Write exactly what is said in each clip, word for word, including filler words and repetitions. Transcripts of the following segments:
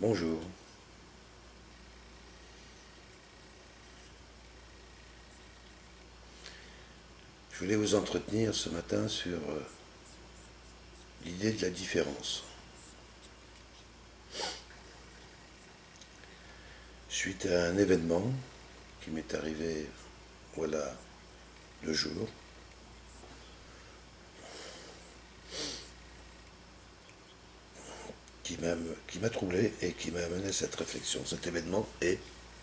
Bonjour. Je voulais vous entretenir ce matin sur euh, l'idée de la différence. Suite à un événement qui m'est arrivé, voilà, deux jours, qui m'a qui m'a troublé et qui m'a amené à cette réflexion. Cet événement est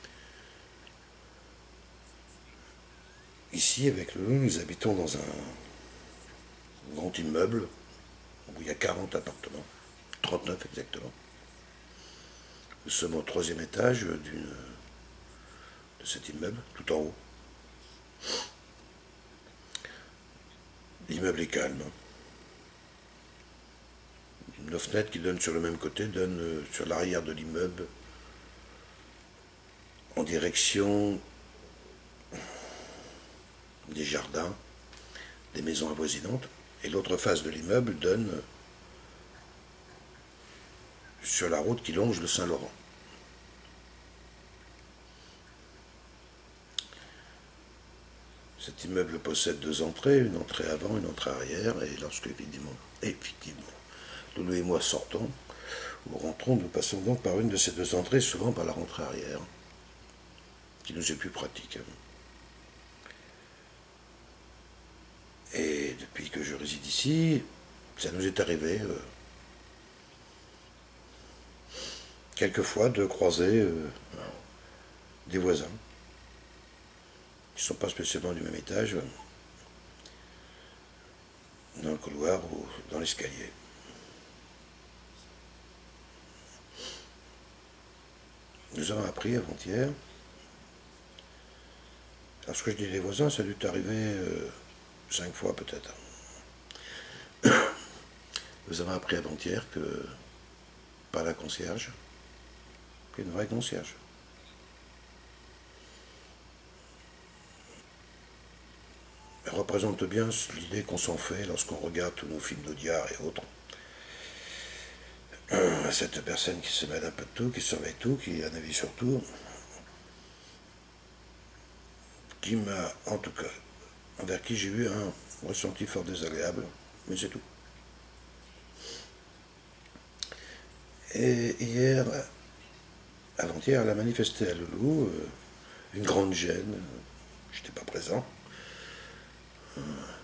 ici, avec Loulou, nous habitons dans un grand immeuble où il y a quarante appartements, trente-neuf exactement. Nous sommes au troisième étage d'une, de cet immeuble, tout en haut. L'immeuble est calme. Nos fenêtres qui donnent sur le même côté donnent sur l'arrière de l'immeuble en direction des jardins, des maisons avoisinantes, et l'autre face de l'immeuble donne sur la route qui longe le Saint-Laurent. Cet immeuble possède deux entrées, une entrée avant, une entrée arrière, et lorsque, évidemment, effectivement, Loulou et moi sortons ou rentrons, nous passons donc par une de ces deux entrées, souvent par la rentrée arrière, qui nous est plus pratique. Et depuis que je réside ici, ça nous est arrivé euh, quelquefois de croiser euh, des voisins qui ne sont pas spécialement du même étage, dans le couloir ou dans l'escalier. Nous avons appris avant-hier, lorsque je dis les voisins, ça a dû t'arriver euh, cinq fois peut-être. Nous avons appris avant-hier que, par la concierge, qu'une vraie concierge, elle représente bien l'idée qu'on s'en fait lorsqu'on regarde tous nos films d'Audiard et autres. Cette personne qui se mêle un peu de tout, qui surveille tout, qui a un avis sur tout, qui m'a, en tout cas, envers qui j'ai eu un ressenti fort désagréable, mais c'est tout. Et hier, avant-hier, elle a manifesté à Loulou euh, une grande gêne. Je n'étais pas présent. Euh,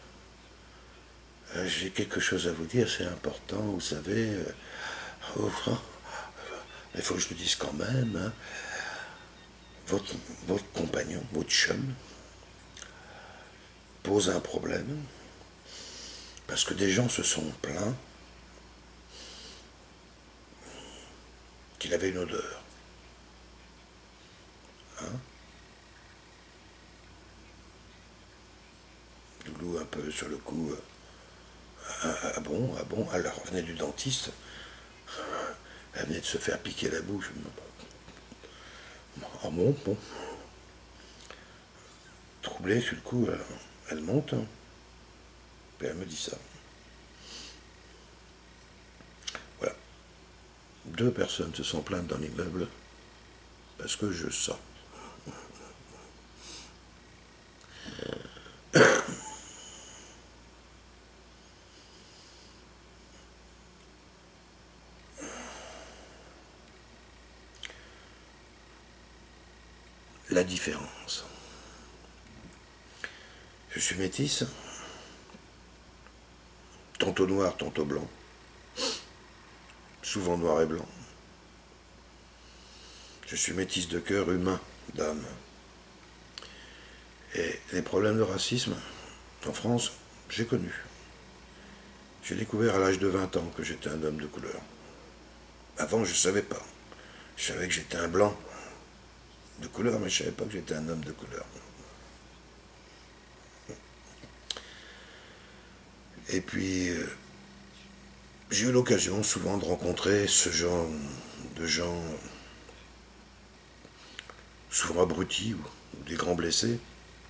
j'ai quelque chose à vous dire, c'est important, vous savez. Euh, oh, oh, il faut que je le dise quand même. Hein. Votre, votre compagnon, votre chum, pose un problème parce que des gens se sont plaints qu'il avait une odeur. Hein? Loulou un peu sur le coup. Euh, ah, ah bon, ah bon, elle revenait du dentiste. Elle venait de se faire piquer la bouche. Ah bon, bon. Troublée sur le coup, elle, elle monte. Hein. Et elle me dit ça. Voilà. Deux personnes se sont plaintes dans l'immeuble parce que je sens. La différence. Je suis métisse, tantôt noir, tantôt blanc, souvent noir et blanc. Je suis métisse de cœur, humain, d'âme. Et les problèmes de racisme, en France, j'ai connu. J'ai découvert à l'âge de vingt ans que j'étais un homme de couleur. Avant, je ne savais pas. Je savais que j'étais un blanc de couleur, mais je ne savais pas que j'étais un homme de couleur. Et puis, euh, j'ai eu l'occasion souvent de rencontrer ce genre de gens, souvent abrutis ou, ou des grands blessés,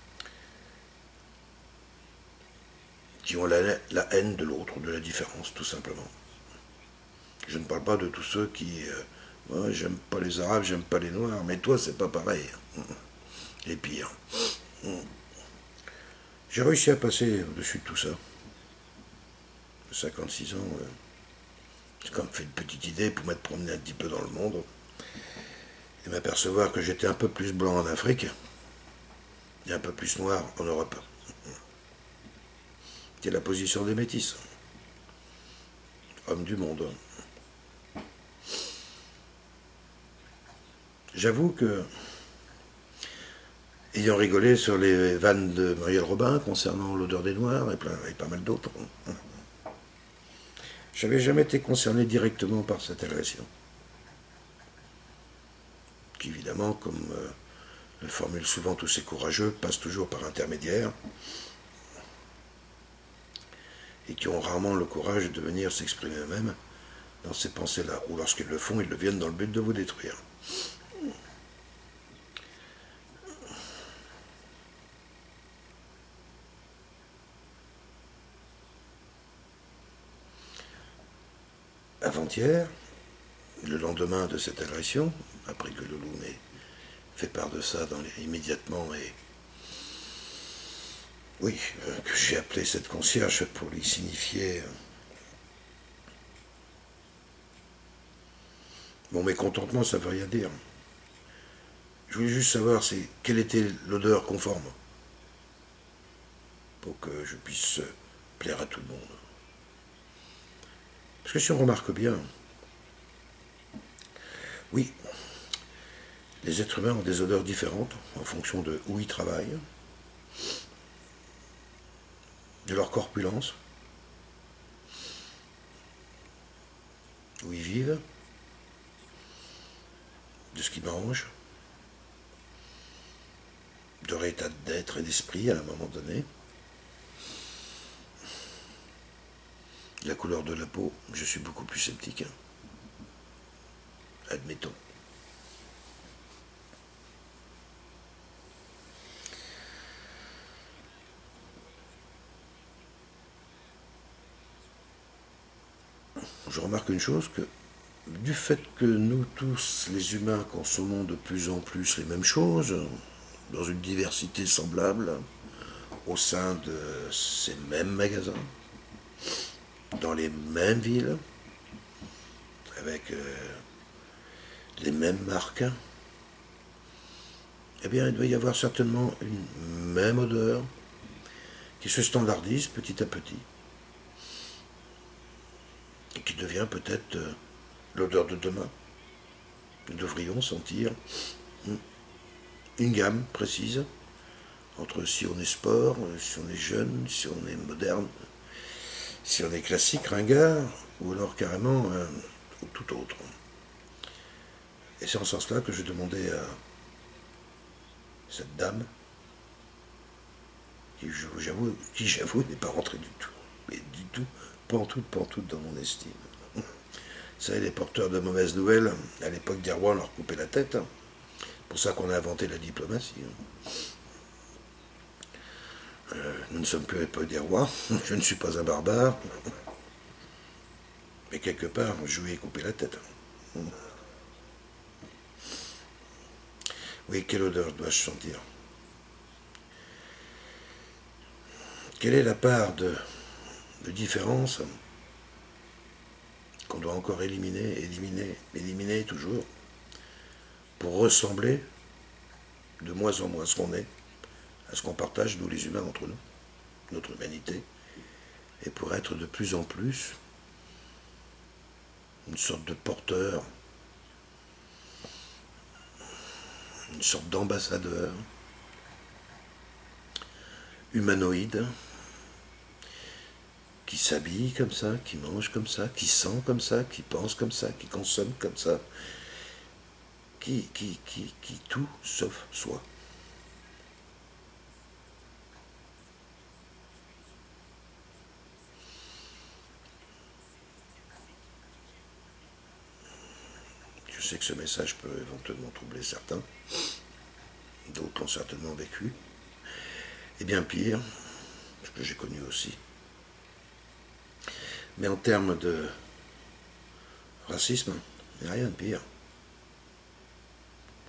qui ont la, la haine de l'autre, de la différence, tout simplement. Je ne parle pas de tous ceux qui euh, Ouais, j'aime pas les Arabes, j'aime pas les Noirs, mais toi, c'est pas pareil. Et pire. J'ai réussi à passer au-dessus de tout ça. cinquante-six ans, euh, j'ai quand même fait une petite idée pour m'être promené un petit peu dans le monde et m'apercevoir que j'étais un peu plus blanc en Afrique et un peu plus noir en Europe. C'est la position des métis. Hommes du monde. J'avoue que, ayant rigolé sur les vannes de Muriel Robin concernant l'odeur des Noirs et, plein, et pas mal d'autres, j'avais jamais été concerné directement par cette agression. Qui, évidemment, comme euh, le formulent souvent tous ces courageux, passe toujours par intermédiaire et qui ont rarement le courage de venir s'exprimer eux-mêmes dans ces pensées-là, ou lorsqu'ils le font, ils le viennent dans le but de vous détruire. Avant-hier, le lendemain de cette agression, après que Loulou m'ait fait part de ça dans les, immédiatement, et oui, euh, que j'ai appelé cette concierge pour lui signifier euh, mon mécontentement, ça ne veut rien dire. Je voulais juste savoir c'est, quelle était l'odeur conforme pour que je puisse plaire à tout le monde. Parce que si on remarque bien, oui, les êtres humains ont des odeurs différentes en fonction de où ils travaillent, de leur corpulence, où ils vivent, de ce qu'ils mangent, de leur état d'être et d'esprit à un moment donné. La couleur de la peau, je suis beaucoup plus sceptique. Admettons. Je remarque une chose, que du fait que nous tous, les humains, consommons de plus en plus les mêmes choses, dans une diversité semblable, au sein de ces mêmes magasins, dans les mêmes villes, avec euh, les mêmes marques, eh bien, il doit y avoir certainement une même odeur qui se standardise petit à petit et qui devient peut-être euh, l'odeur de demain. Nous devrions sentir une gamme précise entre si on est sport, si on est jeune, si on est moderne, si on est classique, ringard, ou alors carrément euh, tout autre. Et c'est en ce sens-là que je demandais à cette dame, qui j'avoue, qui j'avoue n'est pas rentrée du tout, mais du tout, pantoute, pantoute dans mon estime. Vous savez, les porteurs de mauvaises nouvelles, à l'époque des rois, on leur coupait la tête. C'est pour ça qu'on a inventé la diplomatie. Euh, nous ne sommes plus à l'époque des rois, je ne suis pas un barbare, mais quelque part, je lui ai coupé la tête. Oui, quelle odeur dois-je sentir? Quelle est la part de, de différence qu'on doit encore éliminer, éliminer, éliminer toujours, pour ressembler de moins en moins à ce qu'on est, à ce qu'on partage, nous les humains, entre nous, notre humanité, et pour être de plus en plus une sorte de porteur, une sorte d'ambassadeur humanoïde, qui s'habille comme ça, qui mange comme ça, qui sent comme ça, qui pense comme ça, qui consomme comme ça, qui, qui, qui, qui tout sauf soi. Je sais que ce message peut éventuellement troubler certains, d'autres l'ont certainement vécu, et bien pire, ce que j'ai connu aussi. Mais en termes de racisme, il n'y a rien de pire.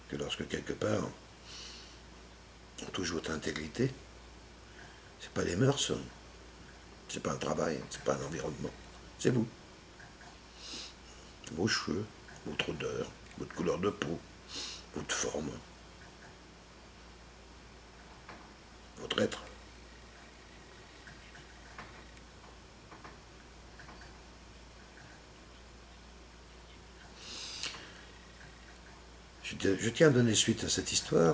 que lorsque quelque part on touche votre intégrité, c'est pas les mœurs, c'est pas un travail, c'est pas un environnement, c'est vous. Vos cheveux, votre odeur, votre couleur de peau, votre forme, votre être. Je tiens à donner suite à cette histoire.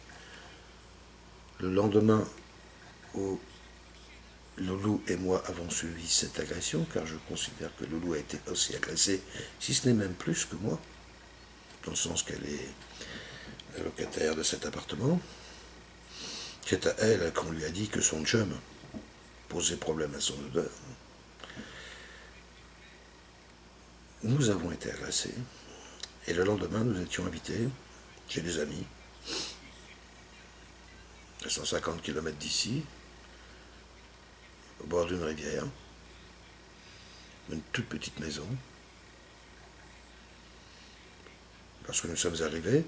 Le lendemain où Loulou et moi avons suivi cette agression, car je considère que Loulou a été aussi agressée, si ce n'est même plus que moi, dans le sens qu'elle est la locataire de cet appartement. C'est à elle qu'on lui a dit que son chum posait problème à son odeur. Nous avons été agressés, et le lendemain, nous étions invités chez des amis, à cent cinquante kilomètres d'ici, au bord d'une rivière, une toute petite maison. Lorsque nous sommes arrivés,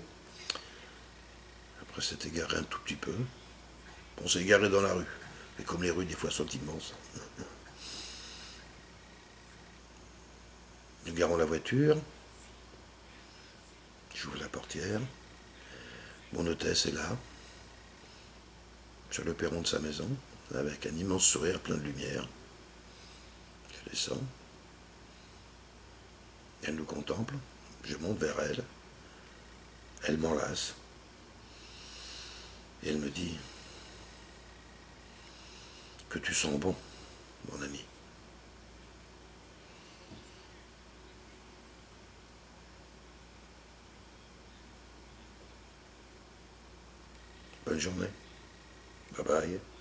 après s'être égaré un tout petit peu, on s'est égaré dans la rue. Et comme les rues des fois sont immenses, nous garons la voiture, j'ouvre la portière, mon hôtesse est là, sur le perron de sa maison, avec un immense sourire plein de lumière. Je descends, elle nous contemple, je monte vers elle, elle m'enlace, et elle me dit que tu sens bon, mon ami. Bonne journée. Bye bye.